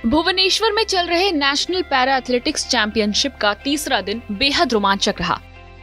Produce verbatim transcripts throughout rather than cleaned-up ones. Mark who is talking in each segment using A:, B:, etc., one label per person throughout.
A: भुवनेश्वर में चल रहे नेशनल पैरा एथलेटिक्स चैंपियनशिप का तीसरा दिन बेहद रोमांचक रहा।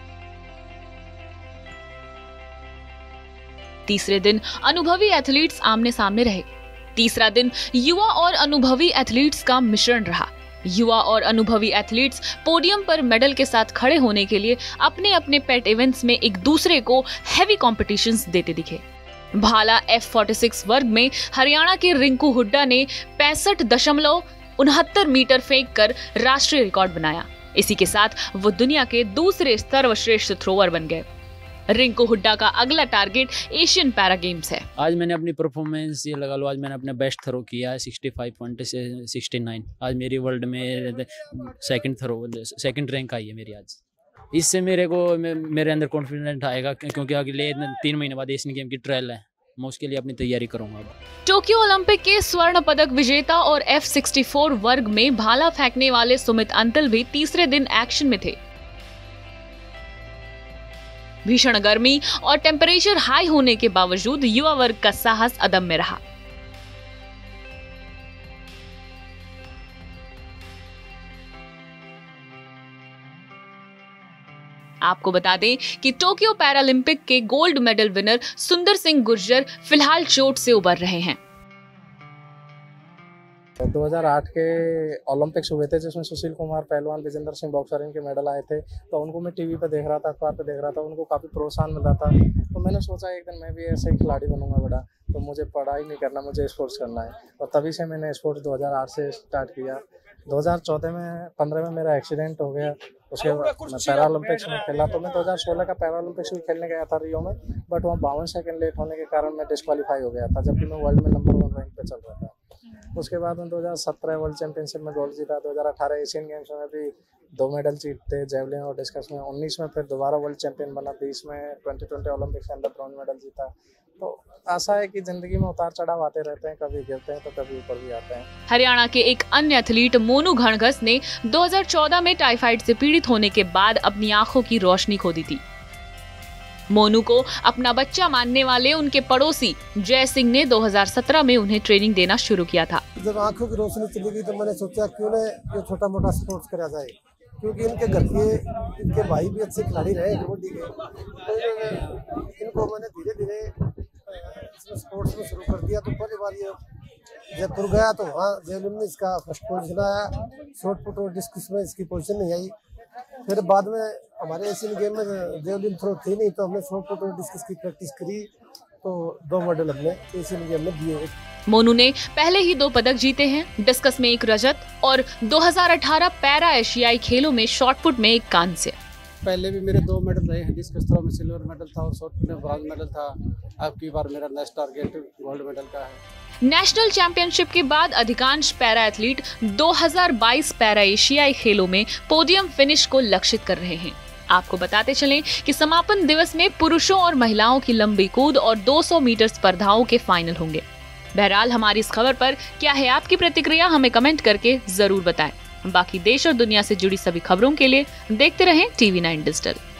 A: तीसरे दिन अनुभवी एथलीट्स आमने सामने रहे। तीसरा दिन युवा और अनुभवी एथलीट्स का मिश्रण रहा। युवा और अनुभवी एथलीट्स पोडियम पर मेडल के साथ खड़े होने के लिए अपने अपने पेट इवेंट्स में एक दूसरे को हैवी कॉम्पिटिशंस देते दिखे। भाला एफ फोर्टी सिक्स वर्ग में हरियाणा के रिंकू हुड्डा ने पैंसठ दशमलव उनहत्तर मीटर फेंक कर राष्ट्रीय रिकॉर्ड बनाया। इसी के साथ वो दुनिया के दूसरे सर्वश्रेष्ठ थ्रोअर बन गए। रिंकू हुड्डा का अगला टारगेट एशियन पैरा गेम्स है।
B: आज मैंने अपनी परफॉर्मेंस ये लगा लो, आज मैंने अपना बेस्ट थ्रो किया है sixty five point sixty nine. आज मेरी वर्ल्ड में सेकंड थ्रो सेकंड रैंक आई है मेरी आज। इससे मेरे को मेरे अंदर कॉन्फिडेंट आएगा, क्योंकि अगले तीन महीने बाद एशियन गेम की ट्रायल है। मैं उसके लिए अपनी तैयारी करूंगा।
A: टोक्यो ओलंपिक के स्वर्ण पदक विजेता और एफ सिक्सटी फोर वर्ग में भाला फेंकने वाले सुमित अंतल भी तीसरे दिन एक्शन में थे। भीषण गर्मी और टेम्परेचर हाई होने के बावजूद युवा वर्ग का साहस अदम्य रहा। आपको बता दें कि टोक्यो पैरालंपिक के gold medal winner Sundar Singh Gurjar फिलहाल चोट से उबर रहे हैं।
C: दो हज़ार आठ के ओलंपिक्स हुए थे जिसमें सुशील कुमार पहलवान, विजेंद्र सिंह बॉक्सर इनके मेडल आए थे। तो उनको मैं टीवी पे देख रहा था, अखबार पे देख रहा था, उनको काफ़ी प्रोत्साहन मिल रहा था। तो मैंने सोचा एक दिन मैं भी ऐसे ही खिलाड़ी बनूंगा बड़ा। तो मुझे पढ़ाई नहीं करना, मुझे स्पोर्ट्स करना है। और तभी से मैंने स्पोर्ट्स दो हज़ार आठ से स्टार्ट किया। दो हज़ार चौदह में पंद्रह में मेरा एक्सीडेंट हो गया। उसके बाद मैं पैरा ओलंपिक्स में खेला। तो मैं दो हज़ार सोलह का पैरा ओलंपिक्स भी खेलने गया था रियो में, बट वहाँ बावन सेकंड लेट होने के कारण मैं डिस्क्वालीफाई हो गया था, जबकि मैं वर्ल्ड में नंबर वन रैंक पे चल रहा था। उसके बाद में दो हज़ार सत्रह वर्ल्ड चैंपियनशिप में गोल्ड जीता। दो हज़ार अठारह एशियन गेम्स में भी दो मेडल जीते, जेवलिन और डिस्कस में। उन्नीस में फिर दोबारा वर्ल्ड चैंपियन बना। बीस में ट्वेंटी ट्वेंटी ओलंपिक्स के अंदर ब्रॉन्ज मेडल जीता। तो ऐसा है कि जिंदगी में उतार चढ़ाव आते रहते हैं, कभी गिरते हैं तो कभी ऊपर भी आते हैं।
A: हरियाणा के एक अन्य एथलीट मोनू घणघस ने दो हज़ार चौदह में टाइफाइड से पीड़ित होने के बाद अपनी आंखों की रोशनी खो दी थी। मोनू को अपना बच्चा मानने वाले उनके पड़ोसी जय सिंह ने दो हज़ार सत्रह में उन्हें ट्रेनिंग देना शुरू किया था।
D: जब आंखों की रोशनी चली गई तो मैंने सोचा क्यों न ये छोटा मोटा स्पोर्ट्स करा जाए, क्योंकि इनके घर के इनके भाई भी अच्छे खिलाड़ी रहे कबड्डी के। तो इनको मैंने धीरे धीरे स्पोर्ट्स में शुरू कर दिया। तो पहली बार ये जयपुर गया तो वहाँ जेवलिन में इसका फर्स्ट पोजीशन आया। शॉर्ट पुट और डिस्कस में इसकी पोजीशन नहीं आई। फिर बाद में हमारे एशियन गेम में जेवलिन थ्रो थी नहीं, तो हमने शॉर्ट पुट और डिस्कस की प्रैक्टिस करी। तो दो मेडल हमने एशियन गेम में दिए।
A: मोनू ने पहले ही दो पदक जीते हैं, डिस्कस में एक रजत और दो हज़ार अठारह पैरा एशियाई खेलों में शॉटपुट में एक कांस्य।
E: पहले भी मेरे दो मेडल रहे हैं। डिस्कस थ्रो में सिल्वर मेडल था और शॉटपुट में ब्रॉन्ज मेडल था। अब की बार मेरा नेक्स्ट टारगेट गोल्ड मेडल का है।
A: नेशनल चैंपियनशिप के बाद अधिकांश पैरा एथलीट दो हज़ार बाईस पैरा एशियाई खेलों में पोडियम फिनिश को लक्षित कर रहे हैं। आपको बताते चलें कि समापन दिवस में पुरुषों और महिलाओं की लंबी कूद और दो सौ मीटर स्पर्धाओं के फाइनल होंगे। बहरहाल हमारी इस खबर पर क्या है आपकी प्रतिक्रिया, हमें कमेंट करके जरूर बताएं। बाकी देश और दुनिया से जुड़ी सभी खबरों के लिए देखते रहें टीवी नाइन डिजिटल।